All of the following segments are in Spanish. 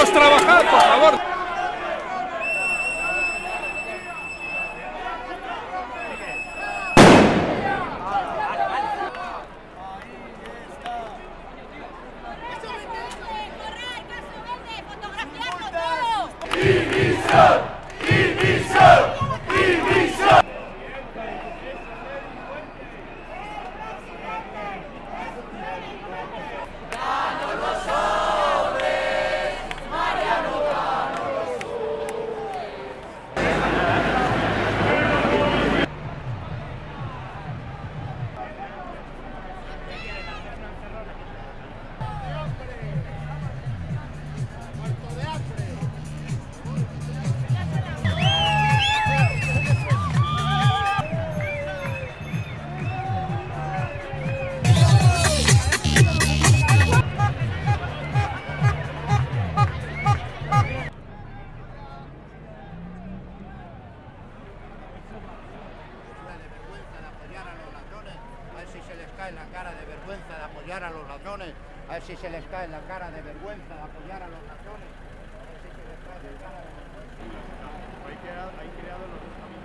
Todos trabajar, por favor. ¡División! ¡División! ¡División! ¡Gano los hombres! ¡Mariano gano los cae la cara de vergüenza de apoyar a los ladrones, a ver si se les cae la cara de vergüenza de apoyar a los ladrones, a ver si se les cae la cara de vergüenza. Hay creado los dos caminos.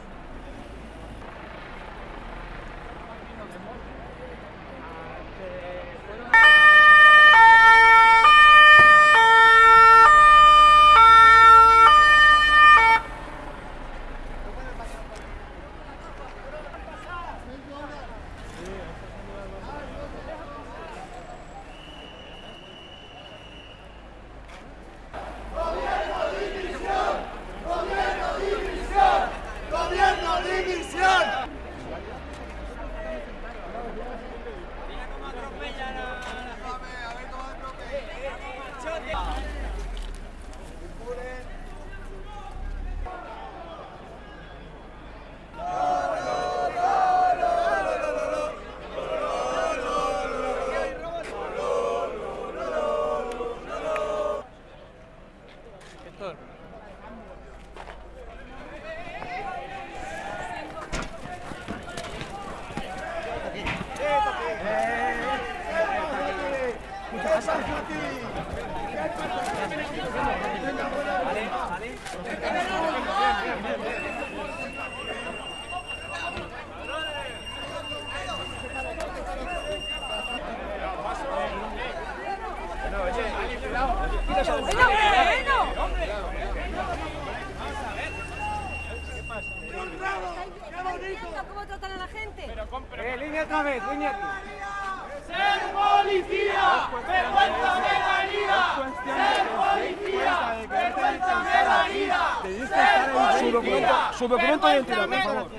¿Cómo tratan a la gente? Línea otra vez, línea aquí. ¡Ser policía! ¡Vergüenza de la vida! ¡Ser policía! ¡Vergüenza de la vida! ¡Ser policía! Su documento de identidad, por favor.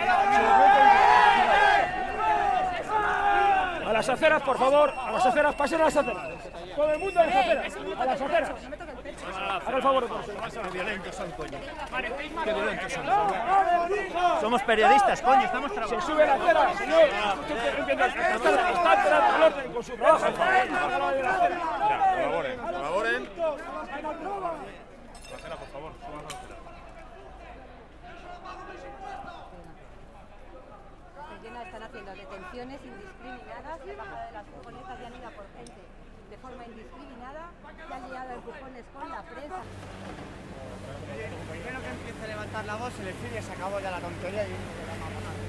A las aceras, por favor. A las aceras, pasen a las aceras. Todo el mundo a las aceras. A las aceras. Haga el favor. Qué violentos son, coño. Qué violentos son. Somos periodistas, coño, estamos trabajando. Se sube la acera, señor. Está alterando el orden con su trabajo. Colaboren. La acera, por favor. Suban a la acera. Están haciendo detenciones indiscriminadas, la bajada de las furgonetas ya han ido por gente de forma indiscriminada, se han liado empujones con la prensa. Primero que empiece a levantar la voz, se le pide y se acabó ya la tontería y uno queda más mal.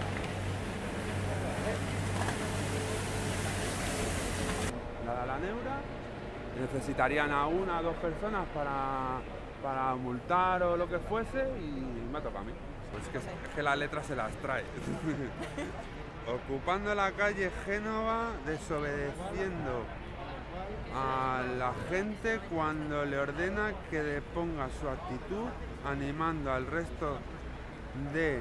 Dada la neura, necesitarían a una o dos personas para multar o lo que fuese y me toca a mí. Pues es que la letra se las trae. Ocupando la calle Génova, desobedeciendo a la gente cuando le ordena que deponga su actitud, animando al resto de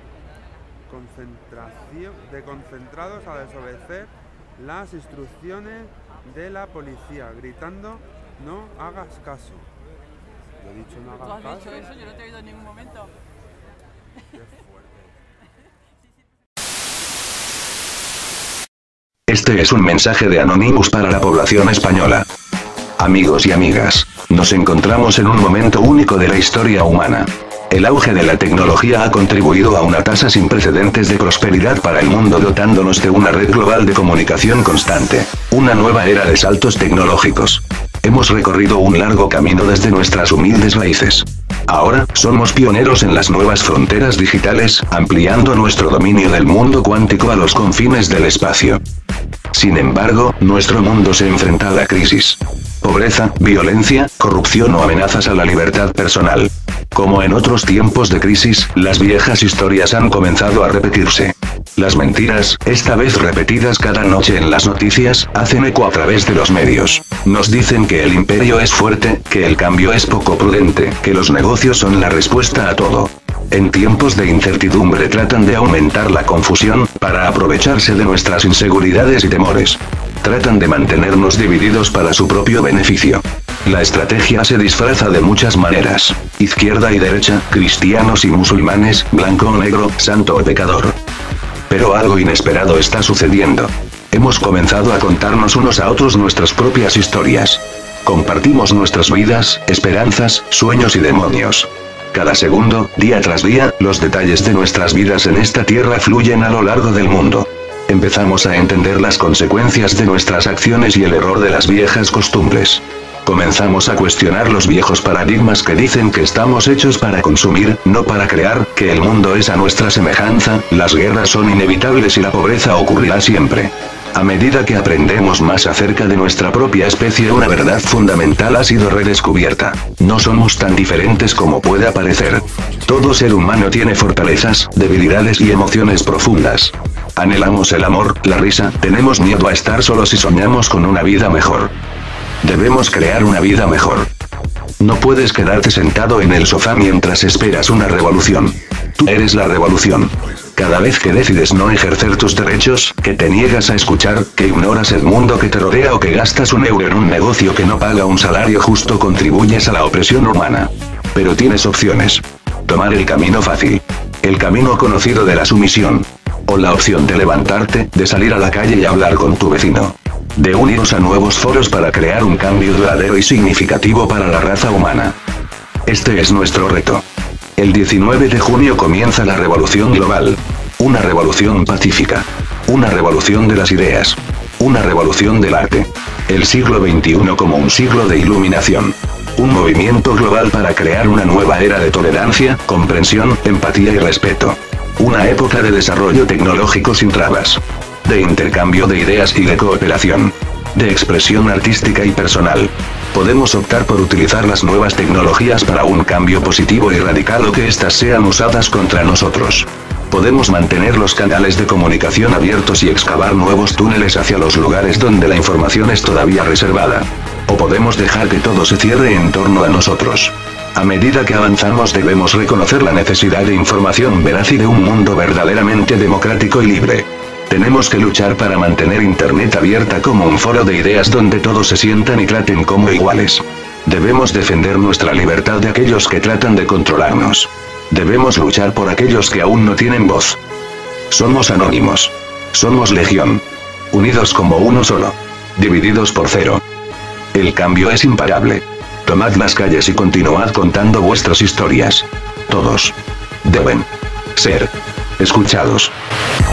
concentrados a desobedecer las instrucciones de la policía, gritando: no hagas caso. Yo he dicho no hagas caso. ¿Tú has dicho eso? Yo no te he oído en ningún momento. Qué fuerte. Este es un mensaje de Anonymous para la población española. Amigos y amigas, nos encontramos en un momento único de la historia humana. El auge de la tecnología ha contribuido a una tasa sin precedentes de prosperidad para el mundo, dotándonos de una red global de comunicación constante. Una nueva era de saltos tecnológicos. Hemos recorrido un largo camino desde nuestras humildes raíces. Ahora, somos pioneros en las nuevas fronteras digitales, ampliando nuestro dominio del mundo cuántico a los confines del espacio. Sin embargo, nuestro mundo se enfrenta a la crisis. Pobreza, violencia, corrupción o amenazas a la libertad personal. Como en otros tiempos de crisis, las viejas historias han comenzado a repetirse. Las mentiras, esta vez repetidas cada noche en las noticias, hacen eco a través de los medios. Nos dicen que el imperio es fuerte, que el cambio es poco prudente, que los negocios son la respuesta a todo. En tiempos de incertidumbre tratan de aumentar la confusión, para aprovecharse de nuestras inseguridades y temores. Tratan de mantenernos divididos para su propio beneficio. La estrategia se disfraza de muchas maneras. Izquierda y derecha, cristianos y musulmanes, blanco o negro, santo o pecador. Pero algo inesperado está sucediendo. Hemos comenzado a contarnos unos a otros nuestras propias historias. Compartimos nuestras vidas, esperanzas, sueños y demonios. Cada segundo, día tras día, los detalles de nuestras vidas en esta tierra fluyen a lo largo del mundo. Empezamos a entender las consecuencias de nuestras acciones y el error de las viejas costumbres. Comenzamos a cuestionar los viejos paradigmas que dicen que estamos hechos para consumir, no para crear, que el mundo es a nuestra semejanza, las guerras son inevitables y la pobreza ocurrirá siempre. A medida que aprendemos más acerca de nuestra propia especie, una verdad fundamental ha sido redescubierta. No somos tan diferentes como puede parecer. Todo ser humano tiene fortalezas, debilidades y emociones profundas. Anhelamos el amor, la risa, tenemos miedo a estar solos y soñamos con una vida mejor. Debemos crear una vida mejor. No puedes quedarte sentado en el sofá mientras esperas una revolución. Tú eres la revolución. Cada vez que decides no ejercer tus derechos, que te niegas a escuchar, que ignoras el mundo que te rodea o que gastas un euro en un negocio que no paga un salario justo, contribuyes a la opresión humana. Pero tienes opciones. Tomar el camino fácil. El camino conocido de la sumisión. O la opción de levantarte, de salir a la calle y hablar con tu vecino. De uniros a nuevos foros para crear un cambio duradero y significativo para la raza humana. Este es nuestro reto. El 19 de junio comienza la revolución global. Una revolución pacífica. Una revolución de las ideas. Una revolución del arte. El siglo XXI como un siglo de iluminación. Un movimiento global para crear una nueva era de tolerancia, comprensión, empatía y respeto. Una época de desarrollo tecnológico sin trabas. De intercambio de ideas y de cooperación. De expresión artística y personal. Podemos optar por utilizar las nuevas tecnologías para un cambio positivo y radical o que éstas sean usadas contra nosotros. Podemos mantener los canales de comunicación abiertos y excavar nuevos túneles hacia los lugares donde la información es todavía reservada. O podemos dejar que todo se cierre en torno a nosotros. A medida que avanzamos debemos reconocer la necesidad de información veraz y de un mundo verdaderamente democrático y libre. Tenemos que luchar para mantener Internet abierta como un foro de ideas donde todos se sientan y traten como iguales. Debemos defender nuestra libertad de aquellos que tratan de controlarnos. Debemos luchar por aquellos que aún no tienen voz. Somos anónimos. Somos legión. Unidos como uno solo. Divididos por cero. El cambio es imparable. Tomad las calles y continuad contando vuestras historias. Todos deben ser escuchados.